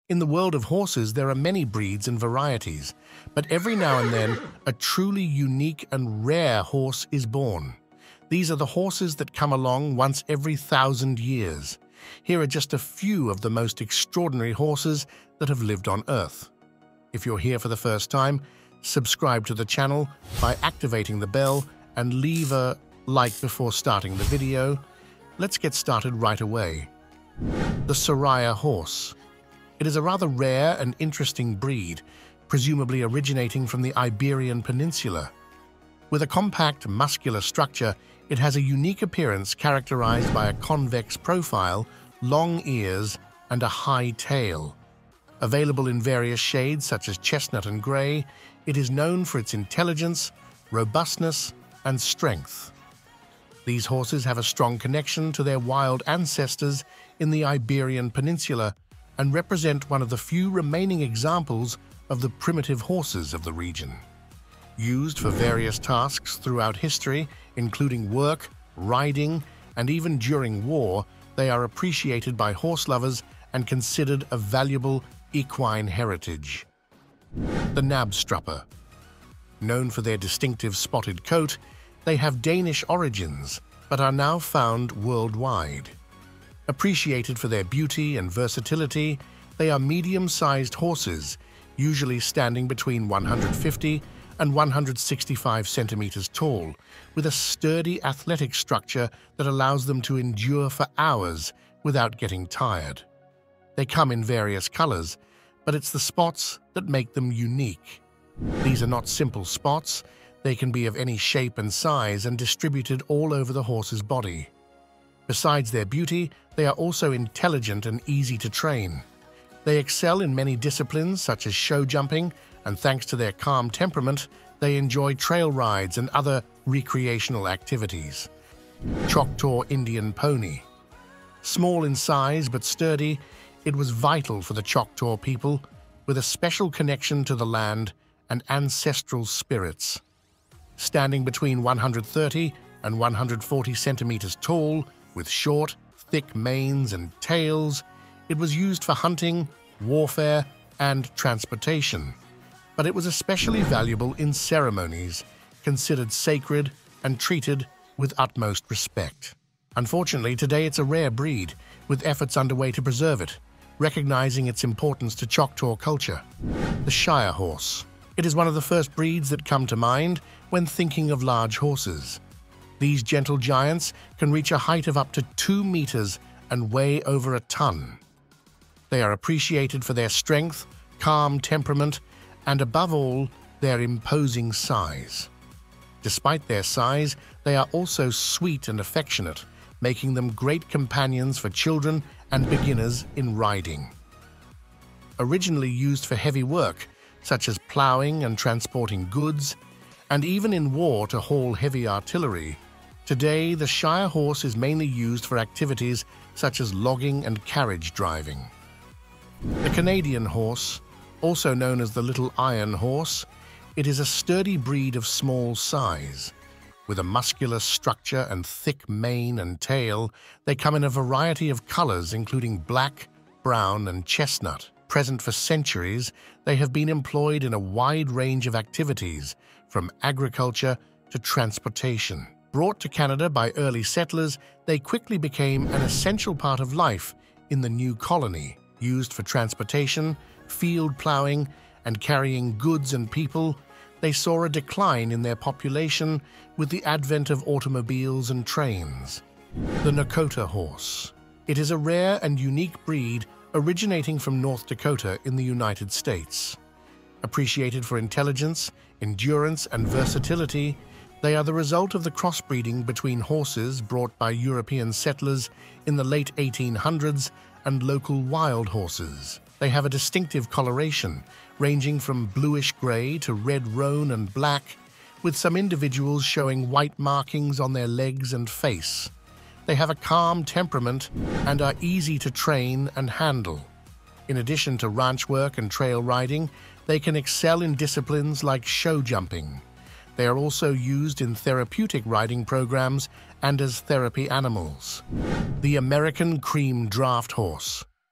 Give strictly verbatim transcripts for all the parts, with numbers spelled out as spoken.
In the world of horses, there are many breeds and varieties, but every now and then, a truly unique and rare horse is born. These are the horses that come along once every thousand years. Here are just a few of the most extraordinary horses that have lived on Earth. If you're here for the first time, subscribe to the channel by activating the bell and leave a like before starting the video. Let's get started right away. The Sorraia horse. It is a rather rare and interesting breed, presumably originating from the Iberian Peninsula. With a compact, muscular structure, it has a unique appearance characterized by a convex profile, long ears, and a high tail. Available in various shades such as chestnut and gray, it is known for its intelligence, robustness, and strength. These horses have a strong connection to their wild ancestors in the Iberian Peninsula and represent one of the few remaining examples of the primitive horses of the region. Used for various tasks throughout history, including work, riding, and even during war, they are appreciated by horse lovers and considered a valuable equine heritage. The Knabstrupper. Known for their distinctive spotted coat, they have Danish origins, but are now found worldwide. Appreciated for their beauty and versatility, they are medium-sized horses, usually standing between one hundred fifty and one hundred sixty-five centimeters tall, with a sturdy athletic structure that allows them to endure for hours without getting tired. They come in various colors, but it's the spots that make them unique. These are not simple spots. They can be of any shape and size and distributed all over the horse's body. Besides their beauty, they are also intelligent and easy to train. They excel in many disciplines such as show jumping, and thanks to their calm temperament, they enjoy trail rides and other recreational activities. Choctaw Indian Pony. Small in size but sturdy, it was vital for the Choctaw people, with a special connection to the land and ancestral spirits. Standing between one hundred thirty and one hundred forty centimeters tall, with short, thick manes and tails, it was used for hunting, warfare, and transportation. But it was especially valuable in ceremonies, considered sacred and treated with utmost respect. Unfortunately, today it's a rare breed, with efforts underway to preserve it, recognizing its importance to Choctaw culture. The shire horse. It is one of the first breeds that come to mind when thinking of large horses. These gentle giants can reach a height of up to two meters and weigh over a ton. They are appreciated for their strength, calm temperament, and above all, their imposing size. Despite their size, they are also sweet and affectionate, making them great companions for children and beginners in riding. Originally used for heavy work, such as plowing and transporting goods, and even in war to haul heavy artillery, today the shire horse is mainly used for activities such as logging and carriage driving. The Canadian horse, also known as the Little Iron Horse, it is a sturdy breed of small size. With a muscular structure and thick mane and tail, they come in a variety of colors including black, brown, and chestnut. Present for centuries, they have been employed in a wide range of activities, from agriculture to transportation. Brought to Canada by early settlers, they quickly became an essential part of life in the new colony, used for transportation, field plowing, and carrying goods and people. They saw a decline in their population with the advent of automobiles and trains. The nokota horse. It is a rare and unique breed originating from North Dakota in the United States. Appreciated for intelligence, endurance, and versatility, they are the result of the crossbreeding between horses brought by European settlers in the late eighteen hundreds and local wild horses. They have a distinctive coloration, ranging from bluish-gray to red roan and black, with some individuals showing white markings on their legs and face. They have a calm temperament and are easy to train and handle. In addition to ranch work and trail riding, they can excel in disciplines like show jumping. They are also used in therapeutic riding programs and as therapy animals. The American Cream Draft Horse.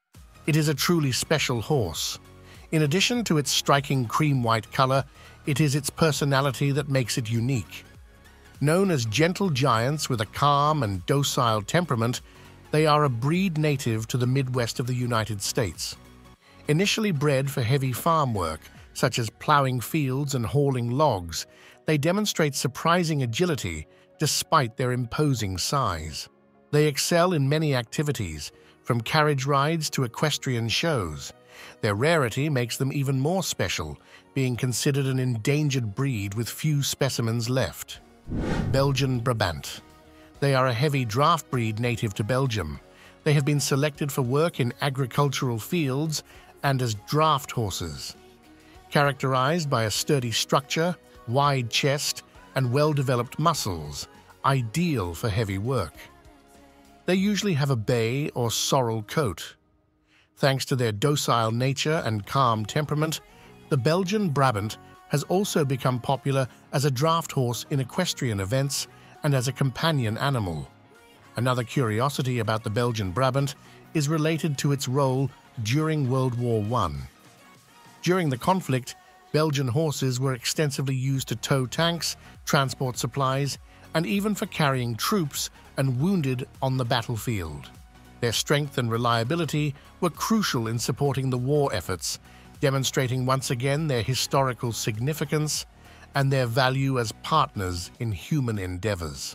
It is a truly special horse. In addition to its striking cream-white color, it is its personality that makes it unique. Known as gentle giants with a calm and docile temperament, they are a breed native to the Midwest of the United States. Initially bred for heavy farm work, such as plowing fields and hauling logs, they demonstrate surprising agility despite their imposing size. They excel in many activities, from carriage rides to equestrian shows. Their rarity makes them even more special, being considered an endangered breed with few specimens left. Belgian Brabant. They are a heavy draft breed native to Belgium. They have been selected for work in agricultural fields and as draft horses. Characterized by a sturdy structure, wide chest, and well-developed muscles, ideal for heavy work. They usually have a bay or sorrel coat. Thanks to their docile nature and calm temperament, the Belgian Brabant has also become popular as a draft horse in equestrian events and as a companion animal. Another curiosity about the Belgian Brabant is related to its role during World War One. During the conflict, Belgian horses were extensively used to tow tanks, transport supplies, and even for carrying troops and wounded on the battlefield. Their strength and reliability were crucial in supporting the war efforts, demonstrating once again their historical significance and their value as partners in human endeavors.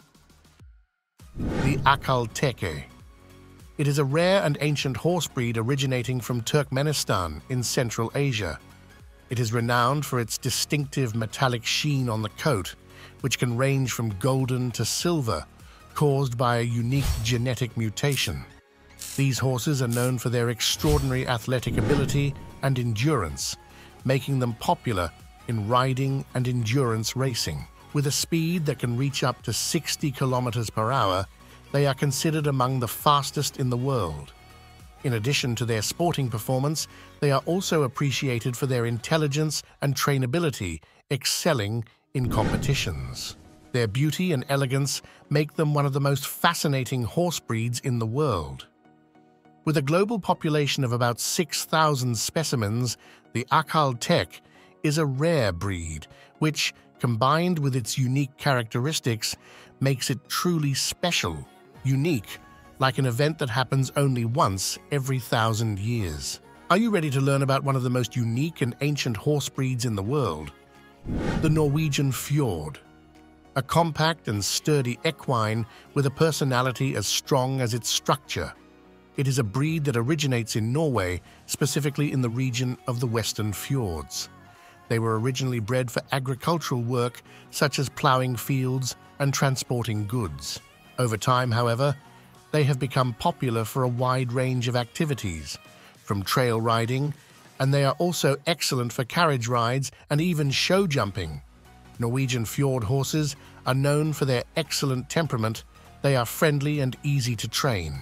The Akhal-Teke. It is a rare and ancient horse breed originating from Turkmenistan in Central Asia. It is renowned for its distinctive metallic sheen on the coat, which can range from golden to silver, caused by a unique genetic mutation. These horses are known for their extraordinary athletic ability and endurance, making them popular in riding and endurance racing. With a speed that can reach up to sixty kilometers per hour, they are considered among the fastest in the world. In addition to their sporting performance, they are also appreciated for their intelligence and trainability, excelling in competitions. Their beauty and elegance make them one of the most fascinating horse breeds in the world. With a global population of about six thousand specimens, the Akhal-Teke is a rare breed, which, combined with its unique characteristics, makes it truly special, unique, like an event that happens only once every thousand years. Are you ready to learn about one of the most unique and ancient horse breeds in the world? The Norwegian fjord. A compact and sturdy equine with a personality as strong as its structure. It is a breed that originates in Norway, specifically in the region of the Western Fjords. They were originally bred for agricultural work, such as plowing fields and transporting goods. Over time, however, they have become popular for a wide range of activities, from trail riding, and they are also excellent for carriage rides and even show jumping. Norwegian fjord horses are known for their excellent temperament. They are friendly and easy to train.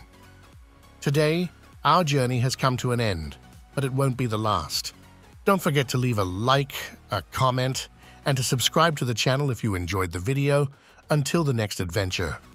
Today, our journey has come to an end, but it won't be the last. Don't forget to leave a like, a comment, and to subscribe to the channel if you enjoyed the video. Until the next adventure.